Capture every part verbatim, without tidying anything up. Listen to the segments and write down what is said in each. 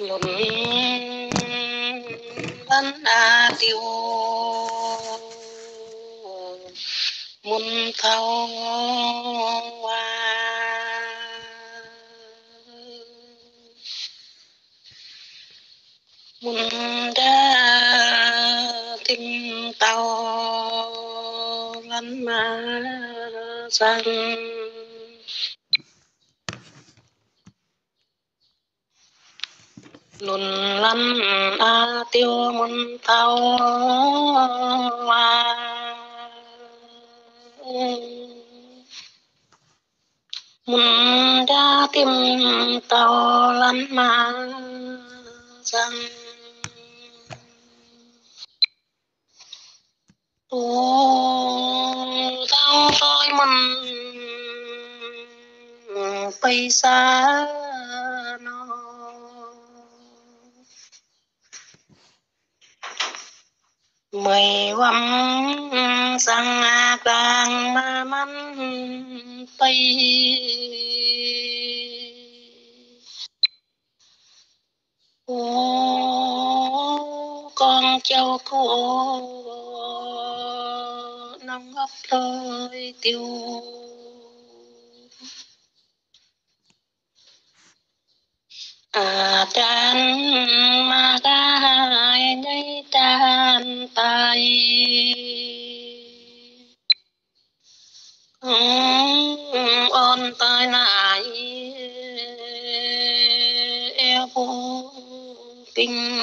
một bắn a tiêu muôn thao hoa muôn đá tim tàu lăn mà sang lùn lăn a tiêu muôn thao hoa muôn đá tim tàu lăn mà sang ô tao tôi mình bay xa nó mày vắm sang càng mà mắn bay ô con châu cô nông ấp lời tiêu à tràn mà ta hai nhây tràn tay ôn tay lại eo vô kinh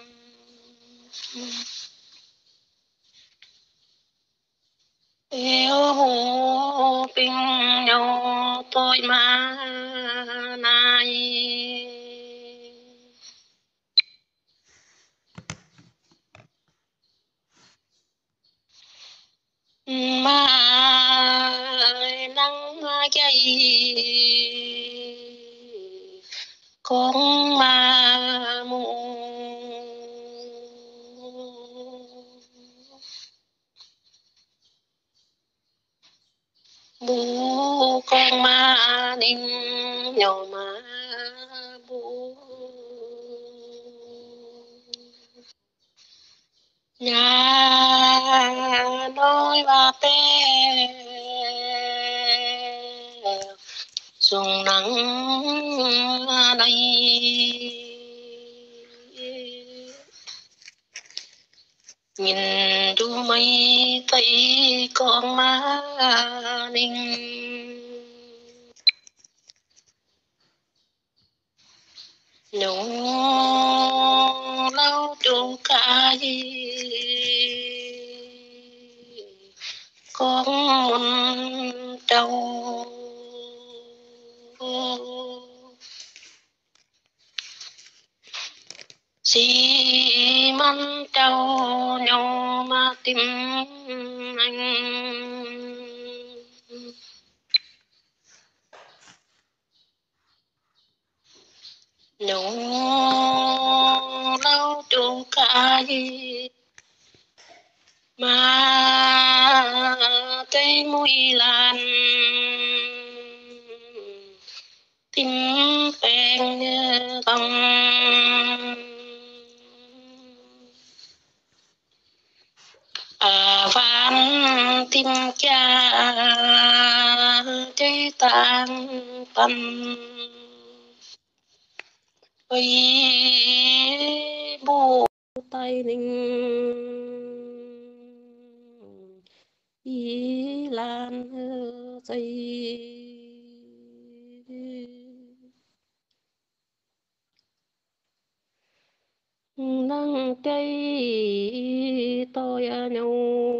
eo vô kinh nhau tôi mà này mà nắng cháy con ma mù bố con ma ninh nhỏ mà bố nhà nói ba té dùng nắng đây nhìn đu mây thấy con má ninh nhổ lau chỗ cả gì con muốn trâu xì măng trâu nhau mà tìm anh nhổ lau chỗ cả gì mà tay mũi lan tim phèn tông à van tim cha trái tan tâm ơi bố tay ninh ý lan dây nắng cây tôi nhau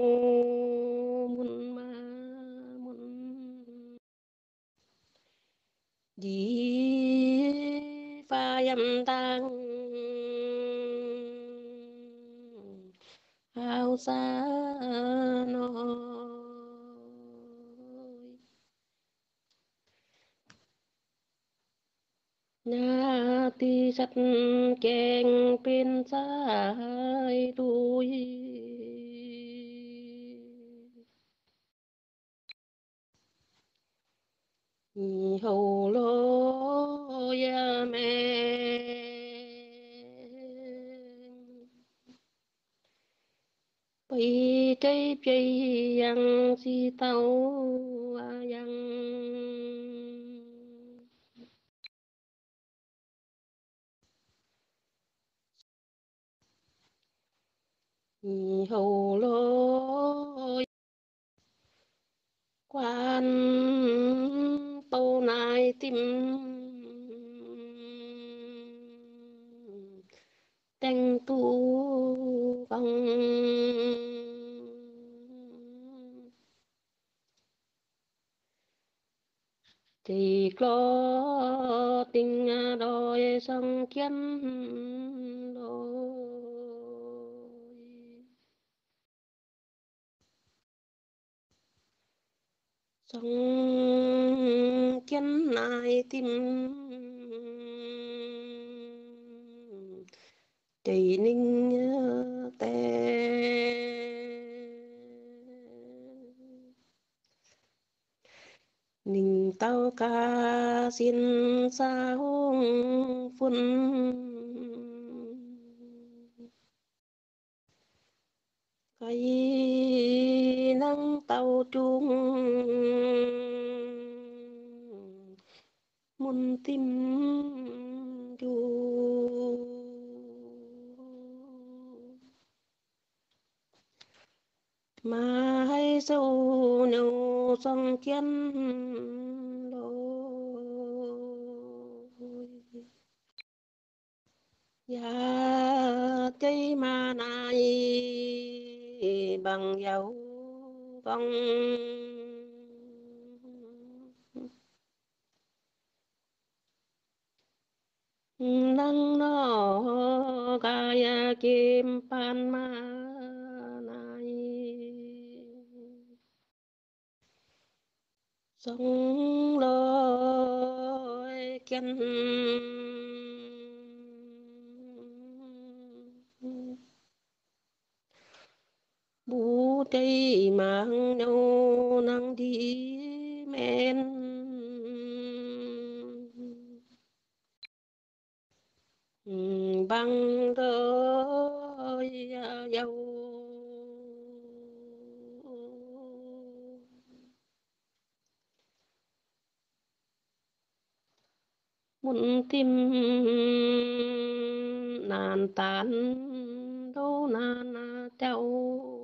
muốn mà muốn đi pha dâm tang áo xa nói nhà ti sắt kèng bên trái đuôi hầu lô ya mẹ cây cây yang si tàu yang hầu lô quan tâu nai tim tranh tu bằng thì có tình đôi sông kiến đôi sông kiến nai tim tây ninh tè ninh tao ca xin sao phun cái nắng tao trung muôn tim du mà hay sâu nâu sông kiến đôi ya cây mà này bằng dấu vòng nắng nó gaya kim pan ma này sông lối kiên bố tây mang nhau nắng đi men băng đôi dâu muốn tìm nàn tàn đâu nàn châu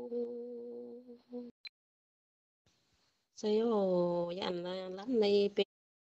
sayo yan lan này